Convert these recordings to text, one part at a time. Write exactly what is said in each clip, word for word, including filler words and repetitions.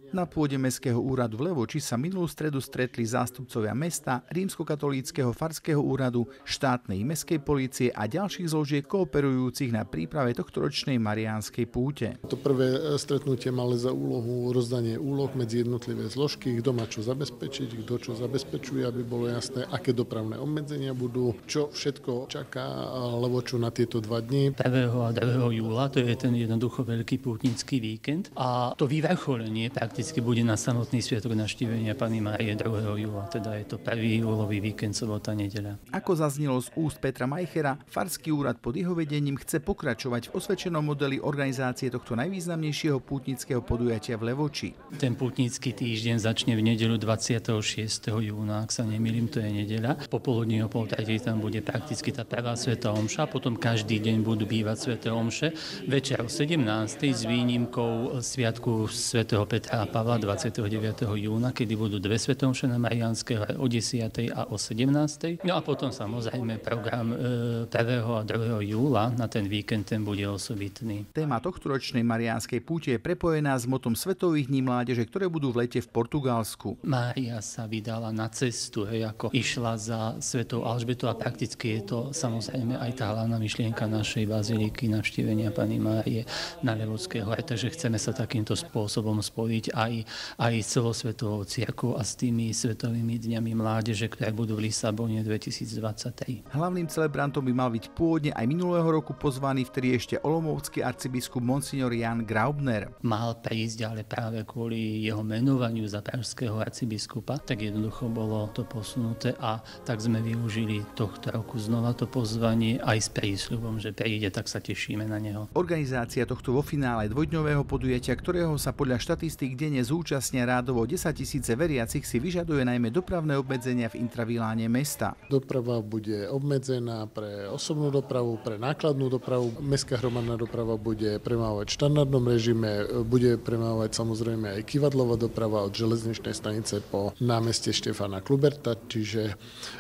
Na pôde Mestského úradu v Levoči sa minulú stredu stretli zástupcovia mesta, Rímskokatolíckeho farského úradu, štátnej mestskej polície a ďalších zložiek kooperujúcich na príprave tohtoročnej mariánskej púte. To prvé stretnutie malo za úlohu rozdanie úloh medzi jednotlivé zložky, kto má čo zabezpečiť, kto čo zabezpečuje, aby bolo jasné, aké dopravné obmedzenia budú, čo všetko čaká Levoču na tieto dva dni. prvého a druhého júla, to je ten jednoducho veľký pútnický víkend a to vyvrcholenie prakticky bude na samotný sviatok Navštívenia Panny Márie druhého júla, teda je to prvý júlový víkend, sobota, nedeľa. Ako zaznelo z úst Petra Majchera, farský úrad pod jeho vedením chce pokračovať v osvedčenom modeli organizácie tohto najvýznamnejšieho pútnického podujatia v Levoči. Ten pútnický týždeň začne v nedeľu dvadsiateho šiesteho júna, ak sa nemýlim, to je nedeľa. Popoludní o pol tretej tam bude prakticky tá prvá svätá omša, potom každý deň budú bývať sväté omše. Večer o sedemnástej s výnimkou sviatku svätého Petra a Pavla dvadsiateho deviateho júna, kedy budú dve sväté omše na Mariánskej o desiatej a o sedemnástej. No a potom samozrejme program prvého a druhého júla na ten víkend ten bude osobitný. Téma tohtoročnej mariánskej púte je prepojená s motom Svetových dní mládeže, ktoré budú v lete v Portugalsku. Mária sa vydala na cestu, hej, ako išla za Svetou Alžbetou a prakticky je to samozrejme aj tá hlavná myšlienka našej baziliky Navštívenia Panny Márie na Levočskej hore, takže chceme sa takýmto spôsobom spojiť aj, aj s celosvetovou cirkvou a s tými svetovými dňami mládeže, ktoré budú v Lisabone dvetisícdvadsaťtri. Hlavným celebrantom by mal byť pôvodne aj minulého roku pozvaný vtedy ešte olomoucký arcibiskup monsignor Jan Graubner. Mal prísť, ale práve kvôli jeho menovaniu za pražského arcibiskupa, tak jednoducho bolo to posunuté a tak sme využili tohto roku znova to pozvanie aj s prísľubom, že príde, tak sa tešíme na neho. Organizácia tohto vo finále dvojdňového podujatia, ktorého sa podľa štatistík denne zúčastnia rádovo desaťtisíce veriacich, si vyžaduje najmä dopravné obmedzenia v intraviláne mesta. Doprava bude obmedzená pre osobnú dopravu, pre nákladnú dopravu. Mestská hromadná doprava bude premávať v štandardnom režime, bude premávať samozrejme aj kyvadlová doprava od železničnej stanice po námestie Štefana Kluberta, čiže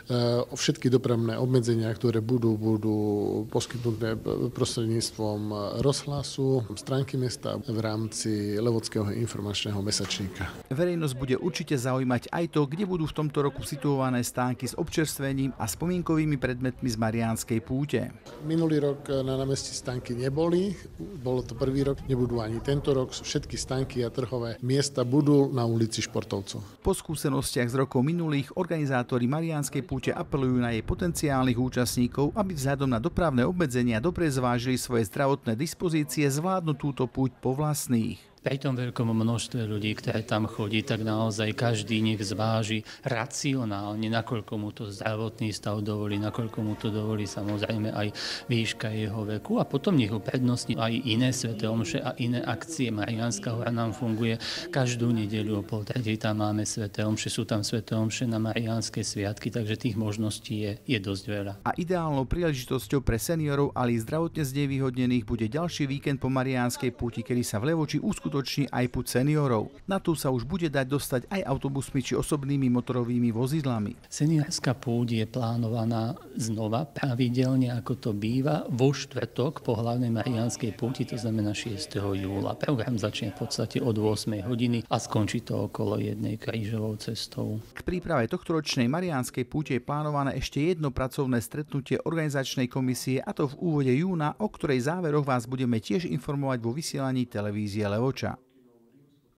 e, všetky dopravné obmedzenia, ktoré budú, budú poskytnuté prostredníctvom rozhlasu, stránky mesta v rámci Levočského informačného mesačníka. Verejnosť bude určite zaujímať aj to, kde budú v tomto roku situované stánky s občerstvením a spomienkovými predmetmi z mariánskej púte. Minulý rok na námestí stánky neboli, bolo to prvý rok, nebudú ani tento rok. Všetky stánky a trhové miesta budú na ulici Športovcov. Po skúsenostiach z rokov minulých organizátori mariánskej púte apelujú na jej potenciálnych účastníkov, aby vzhľadom na dopravné obmedzenia dobre zvážili svoje zdravotné dispozície zvládnuť túto púť po vlastných. Pri tom veľkom množstve ľudí, ktoré tam chodí, tak naozaj každý nech zváži racionálne, nakoľko mu to zdravotný stav dovolí, nakoľko mu to dovolí samozrejme aj výška jeho veku a potom nech uprednostní aj iné sväté omše a iné akcie. Mariánska hora nám funguje každú nedeľu o pol tretej, tam máme sväté omše, sú tam sväté omše na mariánske sviatky, takže tých možností je, je dosť veľa. A ideálnou príležitosťou pre seniorov, ale i zdravotne znevýhodnených bude ďalší víkend po mariánskej púti, kedy sa v Levoči uskutoční skutoční aj púť seniorov. Na tú sa už bude dať dostať aj autobusmi či osobnými motorovými vozidlami. Seniorská púť je plánovaná znova pravidelne, ako to býva, vo štvrtok po hlavnej mariánskej púti, to znamená šiesteho júla. Program začne v podstate od ôsmej hodiny a skončí to okolo jednej krížovou cestou. K príprave tohtoročnej mariánskej púte je plánované ešte jedno pracovné stretnutie organizačnej komisie, a to v úvode júna, o ktorej záveroch vás budeme tiež informovať vo vysielaní televízie Levoča.